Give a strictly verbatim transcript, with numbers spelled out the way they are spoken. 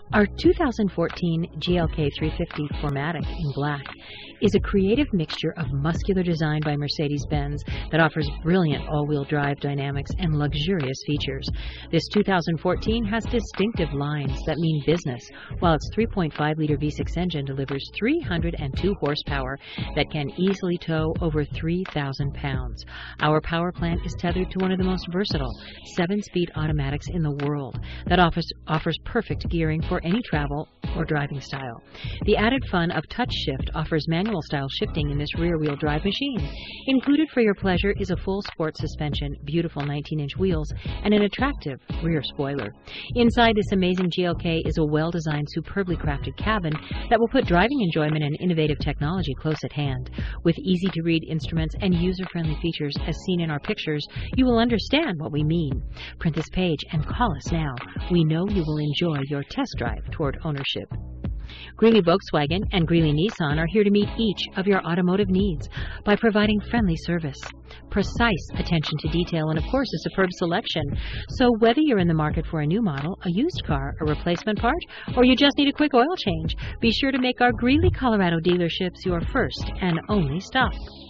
Our two thousand fourteen G L K three fifty four matic in black is a creative mixture of muscular design by Mercedes-Benz that offers brilliant all-wheel drive dynamics and luxurious features. This two thousand fourteen has distinctive lines that mean business, while its three point five liter V six engine delivers three hundred two horsepower that can easily tow over three thousand pounds. Our power plant is tethered to one of the most versatile seven-speed automatics in the world that offers, offers perfect gearing for any travel or driving style. The added fun of touch shift offers manual style shifting in this rear-wheel drive machine. Included for your pleasure is a full sport suspension, beautiful nineteen inch wheels, and an attractive rear spoiler. Inside this amazing G L K is a well-designed, superbly crafted cabin that will put driving enjoyment and innovative technology close at hand. With easy-to-read instruments and user-friendly features as seen in our pictures, you will understand what we mean. Print this page and call us now. We know you will enjoy your test drive toward ownership. Greeley Volkswagen and Greeley Nissan are here to meet each of your automotive needs by providing friendly service, precise attention to detail, and of course a superb selection. So whether you're in the market for a new model, a used car, a replacement part, or you just need a quick oil change, be sure to make our Greeley, Colorado dealerships your first and only stop.